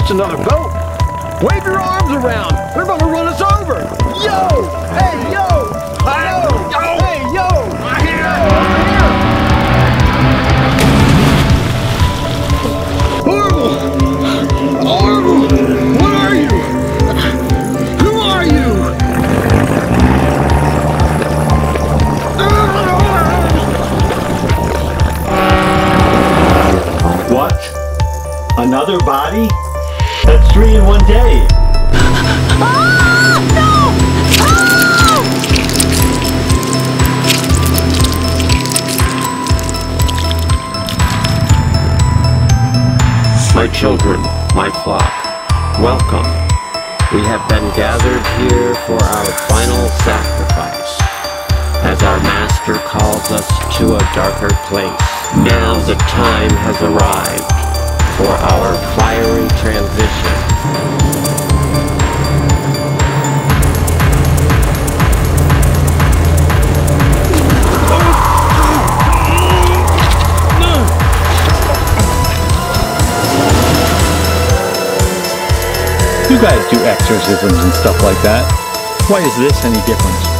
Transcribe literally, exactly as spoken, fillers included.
Just another boat. Wave your arms around. They're about to run us over. Yo! Hey, yo! Yo! Yo! Hey, yo! I'm here! Over here! Horrible! Horrible! What are you? Who are you? What? Another body? That's three in one day. Ah! No! Ah! My children, my flock, welcome. We have been gathered here for our final sacrifice, as our Master calls us to a darker place. Now the time has arrived for our fiery transition. You guys do exorcisms and stuff like that. Why is this any different?